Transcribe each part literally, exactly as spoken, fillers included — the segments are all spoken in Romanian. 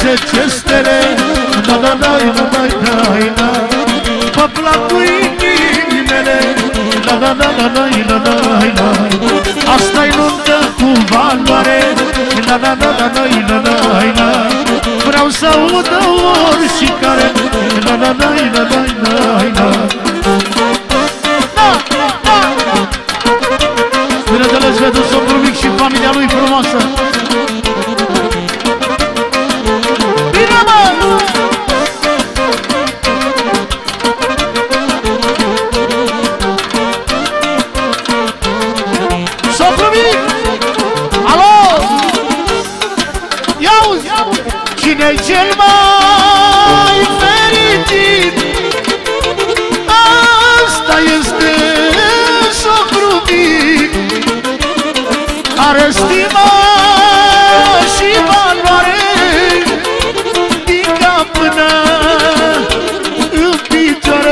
zece stele. Da, da, da, da, da, da, da. Pe placul inimii mele. Da, da, da, da, da, da, da, da. Asta-i nuntă cu valoare. Da, da, da, da, da, da, da, da. Vreau să audă oricare. Da, da, da, da, da, da, da. Bineînțeles, vedeți socrul mic și familia lui frumoasă. Bine, mă! Socrul mic! Alo! Ia-uzi! Cine-i cel mai fericit? Asta este socrul mic, are stimă și valoare din cap până în picioare.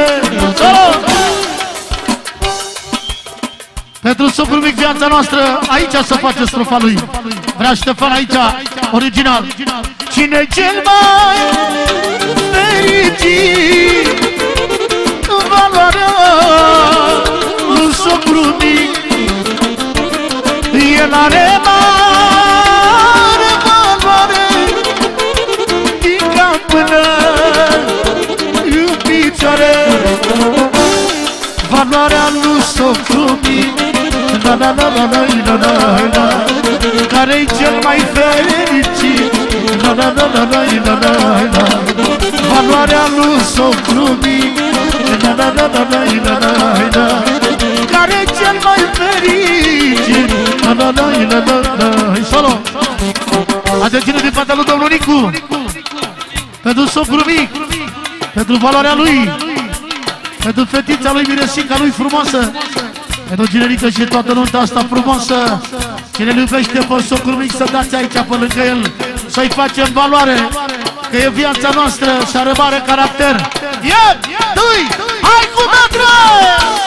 Pentru socrul mic, viața noastră, aici să face strofa lui. Vrea Ștefan aici, original. Cine cel mai fericit în valoarea lui socrul mic? El are mare valoare din cap până în picioare. Valoarea lui socrul mic, da, da, da, da, da, da, da, da. Care-i cel mai fericit? Da, da, da, da, da, da, da, da. Valoarea lui socrul mic, da, da, da, da, da, da, da, da. Care-i cel mai fericit? Da, da, da, da, da, da. Solo! Atențiune din partea lui domnul Nicu, pentru socrul mic, pentru valoarea lui, pentru fetița lui Miresica lui frumoasă, pentru generică și toată nunta asta frumoasă. Cine îl iubește pe socrul mic să dați aici pe lângă el, să-i facem valoare, că e viața noastră și are mare caracter. Iar, doi, hai cu metră!